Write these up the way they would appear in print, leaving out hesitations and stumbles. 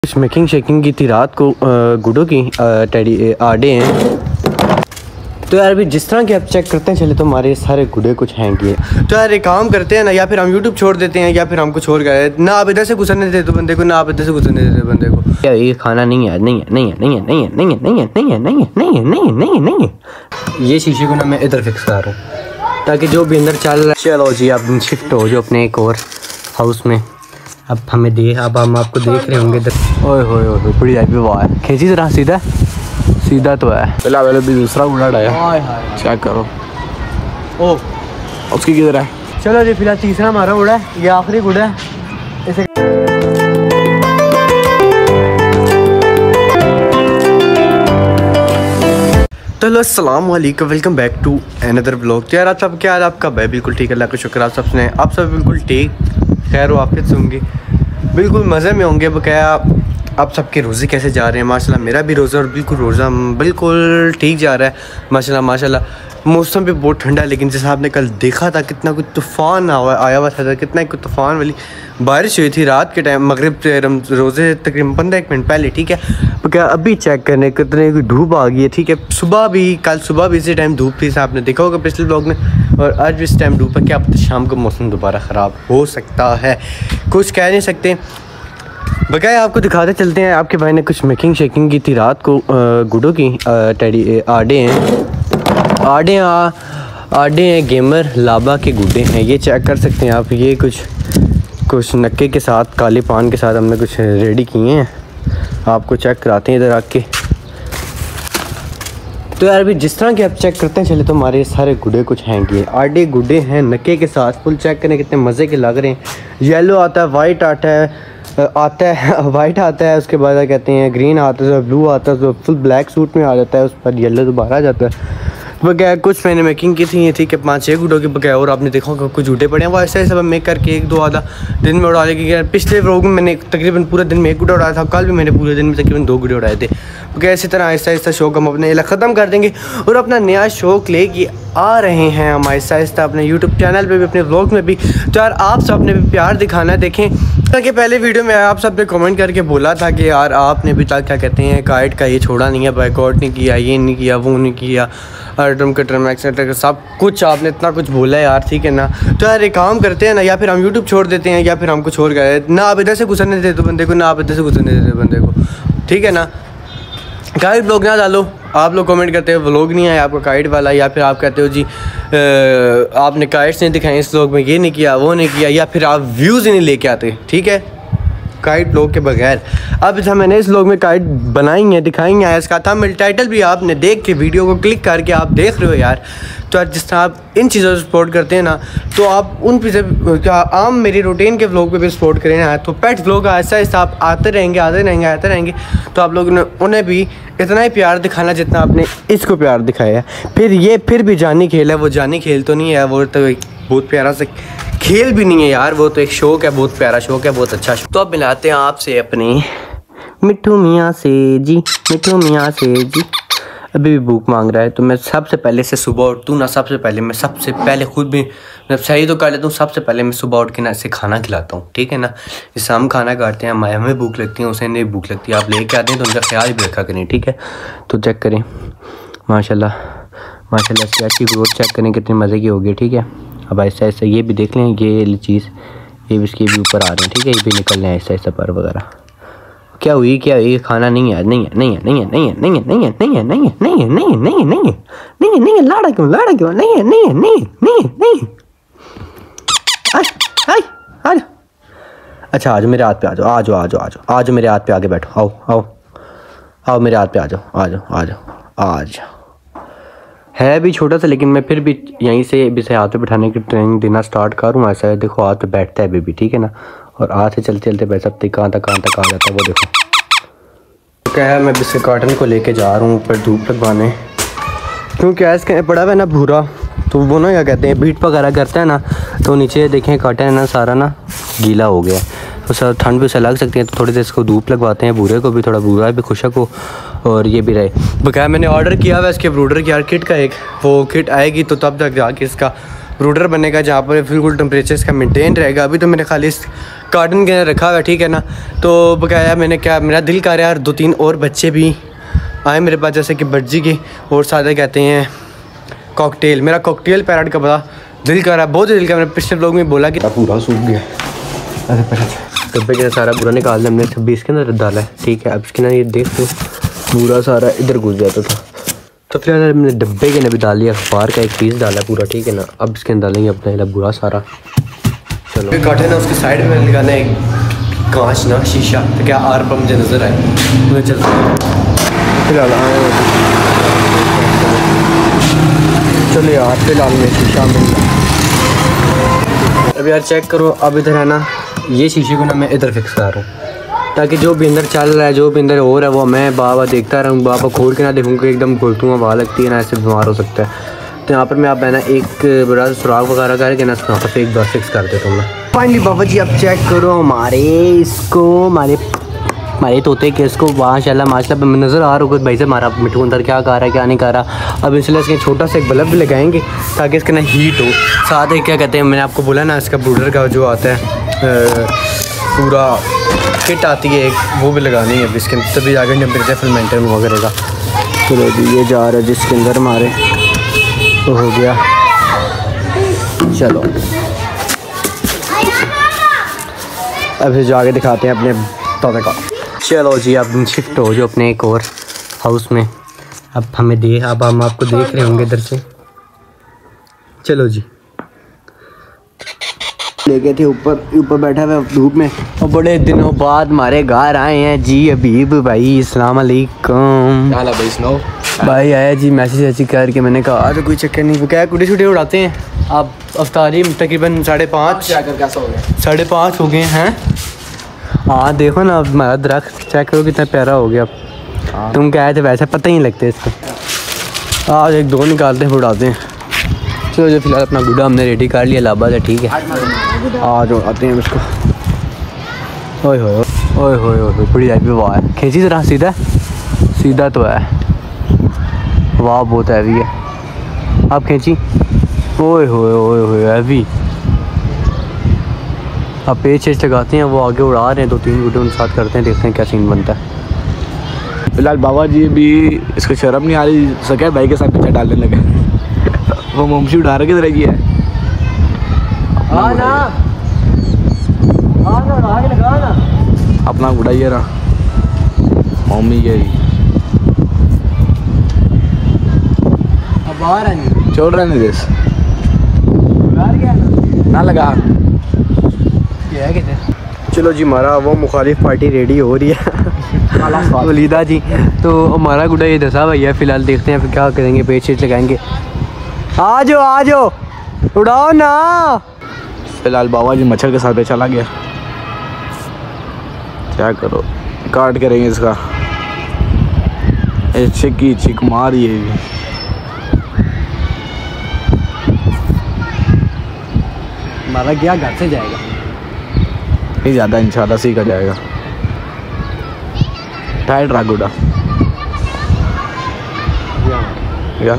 कुछ making shaking की थी रात को गुडो की टेडी आडे हैं। तो यार अभी जिस तरह के आप चेक करते हैं चले तो हमारे सारे गुडे कुछ हैं कि तो यार एक काम करते हैं ना, या फिर हम यूट्यूब छोड़ देते हैं या फिर हम कुछ और करें ना। आप इधर से गुजरने देते बंदे को, ना आप इधर से गुजरने देते बंदे को। क्या ये खाना नहीं है, नहीं है, नहीं है, नहीं है, नहीं है, नहीं है, नहीं है, नहीं है, नहीं है, नहीं है, नहीं है, नहीं है, नहीं है। ये शीशे को ना मैं इधर फिक्स कर रहा हूँ ताकि जो भी अंदर चल रहा है। चलो जी आप शिफ्ट हो जो अपने एक और हाउस में। अब हमें अब हम आपको देख रहे होंगे इधर। ओए होए होए बड़ी आई वाह है, खींची जरा सीधा सीधा तो है। पहले भी दूसरा उड़ा आया, चेक करो। ओ उसकी किधर है? चलो जी फिलहाल तीसरा हमारा उड़ा है, ये आखिरी उड़ा है इसे। चलो अस्सलाम वालेकुम, welcome back to another blog. तो यार आप सब क्या हाल आपका भाई? बिल्कुल ठीक है, अल्लाह का शुक्र। आप सबने आप सब बिल्कुल ठीक खैर वाफियत से होंगे, बिल्कुल मज़े में होंगे। बकाया आप सबके रोज़े कैसे जा रहे हैं? माशाल्लाह मेरा भी रोज़ा और बिल्कुल रोज़ा बिल्कुल ठीक जा रहा है माशाल्लाह माशाल्लाह। मौसम भी बहुत ठंडा है, लेकिन जैसा आपने कल देखा था कितना कुछ तूफ़ान आया हुआ था, कितना कुछ तूफ़ान वाली बारिश हुई थी रात के टाइम मगरिब से रोज़े तकरीबन 15 मिनट पहले। ठीक है, क्या अभी चेक करने कितने की धूप आ गई है। ठीक है, सुबह भी कल सुबह भी इसी टाइम धूप थी, आपने देखा होगा पिछले ब्लॉग में, और आज भी इस टाइम धूप है। क्या पता शाम को मौसम दोबारा ख़राब हो सकता है, कुछ कह नहीं सकते। बकाया आपको दिखाते चलते हैं। आपके भाई ने कुछ मेकिंग शेकिंग की थी रात को गुडो की टेडी आडे हैं, आडे हैं गेमर लाबा के गुड्डे हैं। ये चेक कर सकते हैं आप, ये कुछ नक्के के साथ काले पान के साथ हमने कुछ रेडी किए हैं, आपको चेक कराते हैं इधर आके। तो यार अभी जिस तरह के आप चेक करते हैं चले तो हमारे सारे गुड्डे कुछ हैं कि आडे गुड्डे हैं नक्के के साथ। फुल चेक करें कितने मज़े के लग रहे हैं। येलो आता है, वाइट आता है वाइट आता है, उसके बाद कहते हैं ग्रीन आता है, ब्लू आता है, तो फुल ब्लैक सूट में आ जाता है, उस पर येलो दोबारा आ जाता है। बगैर कुछ मैंने मेकिंग की थी, ठीक है 5-6 गुडों के बगैर, और आपने देखा होगा कुछ झूठे पड़े हैं। वो ऐसे ऐसे सब मेक करके एक दो आधा दिन में उड़ा लेगी। पिछले व्लॉग में मैंने तकरीबन पूरे दिन में एक गुड़ा उड़ाया था, कल भी मैंने पूरे दिन में तकरीबन 2 गुड़े उड़ाए थे। बगैर इसी तरह आहिस्ता आहिस्ता शौक हम अपने ख़त्म कर देंगे और अपना नया शौक लेके आ रहे हैं हम आहिस्ता आहिस्ता अपने यूट्यूब चैनल पे भी, अपने व्लॉग में भी। तो यार आप सब ने भी प्यार दिखाना है। देखें कि पहले वीडियो में आप सब ने कमेंट करके बोला था कि यार आपने भी तक क्या कहते हैं काइट का ये छोड़ा नहीं है, बाइकआउट नहीं किया, ये नहीं किया, वो नहीं किया, आर्टम कटरम एक्सेट्रा सब कुछ आपने इतना कुछ बोला है यार, ठीक है ना। तो यार एक काम करते हैं ना, या फिर हम यूट्यूब छोड़ देते हैं या फिर हम कुछ और करें ना। आप इधर से गुजरने देते बंदे को, ना आप इधर से गुजरने देते बंदे को, ठीक है ना। काइट ब्लॉग ना डालो, आप लोग कमेंट करते हो व्लॉग नहीं आया आपका काइट वाला, या फिर आप कहते हो जी आपने काइट्स नहीं दिखाए इस व्लॉग में, ये नहीं किया वो नहीं किया, या फिर आप व्यूज़ ही नहीं लेके आते, ठीक है काइट ब्लॉग के बगैर। अब मैंने इस व्लॉग में काइट बनाई है, दिखाई है, इसका थंबनेल टाइटल भी आपने देख के वीडियो को क्लिक करके आप देख रहे हो यार। तो यार जिस तरह आप इन चीज़ों से सपोर्ट करते हैं ना, तो आप उन पे आम मेरी रूटीन के व्लॉग पे भी सपोर्ट करें ना। तो पेट व्लॉग ऐसा ऐसा आप आते रहेंगे, तो आप लोगों ने उन्हें भी इतना ही प्यार दिखाना जितना आपने इसको प्यार दिखाया है। फिर भी जानी खेल है, वो जानी खेल तो नहीं है, वो तो एक बहुत प्यारा सा खेल भी नहीं है यार, वो तो एक शौक है, बहुत प्यारा शौक है, बहुत अच्छा शौक। तो अब मिलाते हैं आपसे अपने मिट्ठू मियाँ से जी, मिट्ठू मियाँ से जी। अभी भी भूख मांग रहा है, तो मैं सबसे पहले से सुबह उठूँ ना, सबसे पहले खुद भी सही तो कर लेता हूँ। सबसे पहले मैं सुबह उठ के ना इसे खाना खिलाता हूँ, ठीक है ना। जैसे हम खाना खाते हैं, हमें भूख लगती है, उसे नहीं भूख लगती, आप लेके आते हैं तो उनका ख्याल भी रखा करें, ठीक है। तो चेक करें माशाल्लाह माशाल्लाह इसकी अच्छी ग्रोथ चेक करें कितने मज़े की होगी, ठीक है। अब ऐसा ऐसा ये भी देख लें, ये चीज़ ये भी इसके भी ऊपर आ रहे हैं, ठीक है, ये भी निकल रहे हैं ऐसा ऐसा पर वगैरह। क्या हुई खाना नहीं है, नहीं है, नहीं है, नहीं है, नहीं है, नहीं है, नहीं है, नहीं है, नहीं है, नहीं है, नहीं है, नहीं है, नहीं है, नहीं है, नहीं है, लाड़ा क्यों नहीं है, नहीं है, नहीं है, नहीं है, नहीं है। अच्छा आज मेरे हाथ पे आ जाओ, आ जाओ मेरे हाथ पे आगे बैठो, आओ मेरे हाथ पे आ जाओ। है भी छोटा सा, लेकिन मैं फिर भी यहीं से इसे हाथ पे बैठाने की ट्रेनिंग देना स्टार्ट करूँ। ऐसा है देखो हाथ पे बैठता है बेबी, ठीक है ना, और हाथ से चलते चलते बैठ सकते कहाँ तक आ जाता है वो देखो। तो क्या है मैं बिस्किट कार्टन को लेके जा रहा हूँ ऊपर धूप लगवाने, क्योंकि ऐसा पड़ा हुआ है ना भूरा, तो वो ना क्या कहते हैं बीट वगैरह करता है ना, तो नीचे देखें कार्टन है ना सारा ना गीला हो गया, तो सर ठंड भी उसे लग सकती है, तो थोड़ी देर इसको धूप लगवाते हैं, भूरे को भी थोड़ा भूरा भी खुशक हो और ये भी रहे। बकाया मैंने ऑर्डर किया हुआ इसके ब्रूडर की यार किट का, एक वो किट आएगी तो तब तक जाके इसका ब्रूडर बनेगा, जहाँ पर बिल्कुल टेम्परेचर इसका मेंटेन रहेगा। अभी तो मेरे खाली इस कार्टन के अंदर रखा हुआ है, ठीक है ना। तो बकाया मैंने क्या, मेरा दिल कर रहा है यार 2-3 और बच्चे भी आए मेरे पास, जैसे कि बर्जी के और सादे कहते हैं कॉकटेल। मेरा कॉकटेल पैरट का बड़ा दिल कर रहा है, बहुत दिल का। मैंने पिछले लोग में बोला कि पूरा सूख गया। डब्बे के सारा पूरा निकाल दिया हमने, 26 के अंदर डाला है, ठीक है। अब इसके अंदर ये देख लो पूरा सारा इधर घुस जाता था, तो फिर मैंने डब्बे के अंदर भी डाल लिया, अखबार का एक पीस डाला पूरा, ठीक है ना। अब इसके अंदर डालेंगे अपना बुरा सारा। चलो काटे ना, उसके साइड में लगाना है कांच ना शीशा, तो क्या आर पर मुझे नज़र आए मुझे चलता है। चलो यार फिलहाल में शीशा मिल गया। अब यार चेक करो, अब इधर है ना ये शीशे को ना मैं इधर फिक्स कर रहा हूँ, ताकि जो भी अंदर चल रहा है, जो भी अंदर हो रहा है, वो मैं बाबा देखता रहूँ। बाबा खोल के ना देखूँगा, एकदम खोलतूँ हवा लगती है ना, ऐसे बीमार हो सकता है। तो यहाँ पर मैं आप है ना एक बड़ा सुराख वगैरह करके ना यहाँ पर एक बार फिक्स कर देता हूँ मैं। फाइनली बाबा जी अब चेक करो हमारे इसको, हमारे तोते के इसको माशाल्लाह माशाल्लाह नज़र आ रहा होगा भाई से हमारा मिठू अंदर क्या कर रहा है क्या नहीं कर रहा। अब इसलिए इसके छोटा सा एक बल्ब भी लगाएंगे ताकि इसके ना हीट हो। साथ ही क्या कहते हैं, मैंने आपको बोला ना इसका ब्रूडर का जो आता है पूरा किट आती है एक, वो भी लगानी है इसके, तभी आगे टेम्परेचर फुल मेंटेन वगैरह का। चलो अभी ये जा रहा है जिसके अंदर हमारे तो हो गया। चलो अभी जो आगे दिखाते हैं अपने तोते का। चलो जी अब शिफ्ट हो जो अपने एक और हाउस में। अब अब हम आपको देख रहे होंगे इधर से। चलो जी ले गए थे ऊपर बैठा हुआ धूप में, और बड़े दिनों बाद हमारे घर आए हैं जी हबीब भाई। अस्सलाम वालेकुम भाई। आया जी मैसेज ऐसी करके, मैंने कहा तो कोई चक्कर नहीं, क्या कुटी छुट्टी उड़ाते हैं। आप अफ्तारी तकरीबन 5:30 हो गए हैं। हाँ देखो ना अब हमारा दरख्त चेक करो कितना प्यारा हो गया। तुम क्या आए थे वैसे पता ही नहीं लगते इसको। आज 1-2 निकालते हैं उड़ाते हैं। चलो जो फिलहाल अपना गुड्डा हमने रेडी कर लिया लाबा से, ठीक है। आज उड़ाते हैं उसको। ओए होए बड़ी हैवी वाह है, खींची जरा सीधा तो है, वाह बहुत हैवी है। आप खींची, ओए होए हैवी। अब पेच लगाते हैं, वो आगे उड़ा रहे हैं, 2-3 वीडियो उनके साथ करते हैं, देखते हैं क्या सीन बनता है। फिलहाल बाबा जी भी इसको शर्म नहीं आ रही, सके भाई के साथ पीछे डालने लगे। वो मोमशी उड़ा रहा किधर की है। अपना उड़ाइए रहा मम्मी के छोड़ रहे नहीं देश ना लगा। चलो जी हमारा वो मुखालिफ पार्टी रेडी हो रही है वलीदा जी। तो हमारा गुड्डा ये दसा भैया, फ़िलहाल देखते हैं फिर क्या करेंगे, पेच लगाएंगे। आ जाओ उड़ाओ ना। फिलहाल बाबा जी मच्छर के साथ पे चला गया, क्या करो, काट करेंगे इसका। चिक मारी है। हमारा गया घर से जाएगा नहीं ज़्यादा, इंशाल्लाह सीखा जाएगा। टाइट रहा गुड़ा या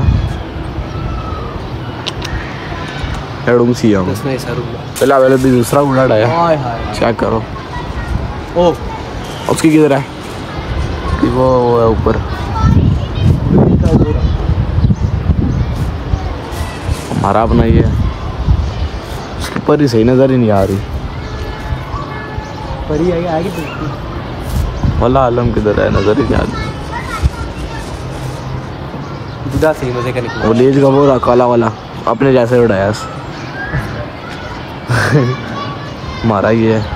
पहला पहले भी दूसरा गुड़ा डाया, चेक करो। ओ उसकी किधर है, वो है ऊपर। हमारा अपना ये उसके ऊपर ही सही नज़र ही नहीं आ रही। परी आएगी वाला आलम किधर है, नज़र ही नहीं आ रही। सही मजे का निकला वो लेज का वो रहा काला वाला, अपने जैसे उड़ाया हमारा ये है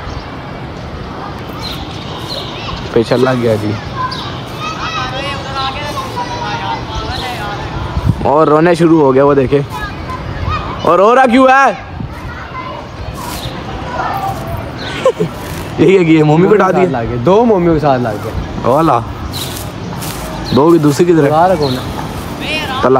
पे चला गया जी। और रोने शुरू हो गया वो, देखे। और रो रहा क्यों है ये मम्मी को उठा दिया, 2 मम्मी के साथ लग गया वाला। 2 की दूसरी किधर है, तला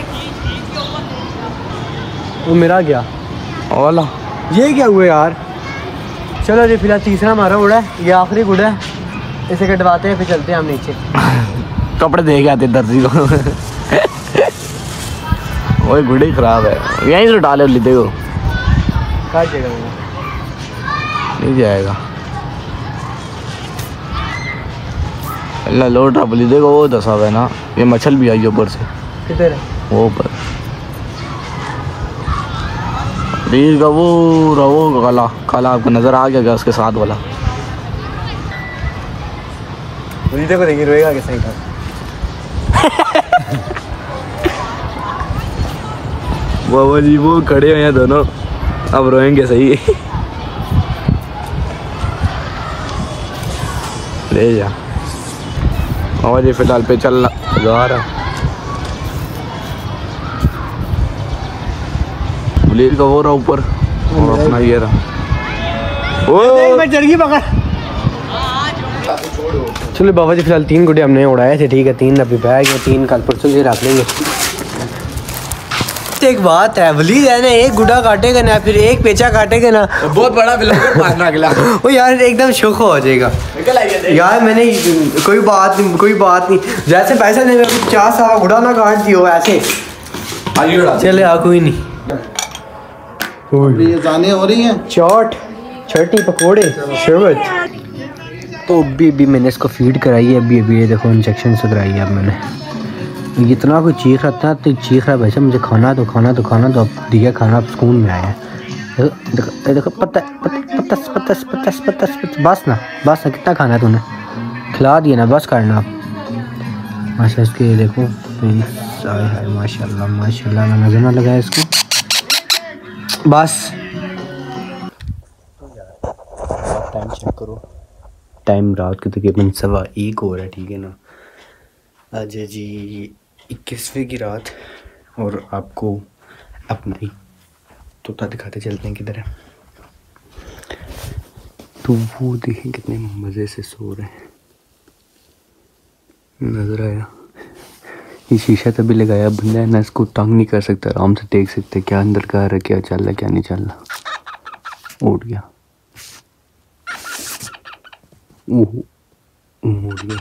वो मेरा गया वाला। ये क्या हुआ यार। चलो जी फिलहाल तीसरा हमारा उड़ा है, ये आखिरी गुड़ा है, इसे कटवाते हैं फिर चलते हैं हम नीचे। कपड़े दे के आते दर्जी को वो गुड़े खराब है, यहीं से डाले लेते हो। काट देगा मिल जाएगा। अल्लाह लो ट्रबली देखो वो दसा हुआ है ना, ये मछल भी आई है ऊपर से। किधर है? वो ऊपर रील का वो काला काला आपको नज़र आ गया उसके साथ वाला। देखो देखिए रोएगा कैसे का। बाबा जी वो खड़े हुए हैं दोनों, अब रोएंगे सही। ले जा बाबा जी फिलहाल पे चल जा रहा बुलेट का वो रहा ऊपर और अपना ये रहा। ओ मैं जर्गी पकड़। चलो बाबा जी फिलहाल 3 गुड्डे हमने उड़ाए थे, ठीक है। 3 अभी बैग है, 3 कल परसों से रख लेंगे। एक बात है वलीद है ना, एक गुड्डा काटेगा ना फिर एक पेचा काटेगा ना, बहुत बड़ा बिल्कुल मारना अगला। वो यार एकदम शौक हो जाएगा यार। मैंने कोई बात नहीं जैसे पैसा नहीं 50 साल गुड़ा ना काट दियो ऐसे चले आ कोई नहीं। ये जाने हो रही हैं चाट छटी पकोड़े शरबत। तो अभी मैंने इसको फीड कराई है, अभी ये देखो इंजेक्शन से कराई है। अब मैंने इतना कोई चीख रहा था तो चीख रहा वैसे मुझे खाना तो अब दिया खाना, अब सुकून में आया। देखो पत्ता बस ना कितना खाना है तूने, खिला दिया ना, बस करना आप। माशा इसके देखो है माशाल्लाह ना नजर ना लगाया इसको बस। टाइम चेक करो, टाइम रात के तकरीबन 1:15 हो रहा है, ठीक है ना। आज है जी 21वीं की रात और आपको अपना ही तोता दिखाते चलते हैं किधर है। तो वो देखें कितने मज़े से सो रहे हैं, नज़र आया। ये शीशा तभी लगाया बंदा है ना, इसको तंग नहीं कर सकता, आराम से देख सकते क्या अंदर का है, क्या चल रहा है क्या नहीं चल रहा। उठ गया उठ गया।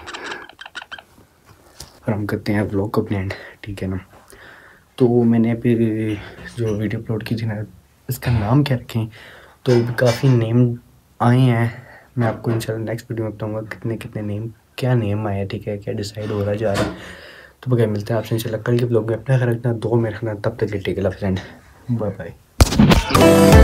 और हम करते हैं व्लॉग को प्लान, ठीक है ना। तो मैंने फिर जो वीडियो अपलोड की थी ना, इसका नाम क्या रखें, तो काफ़ी नेम आए हैं। मैं आपको इंशाल्लाह नेक्स्ट वीडियो में बताऊंगा कितने नेम क्या नेम आया, ठीक है, क्या डिसाइड हो रहा जा रहा है। तो बगैर मिलते हैं आपसे इंशाल्लाह कल के व्लॉग में। अपना ख्याल रखना, 2 में रखना। तब तक के take care friend, bye bye.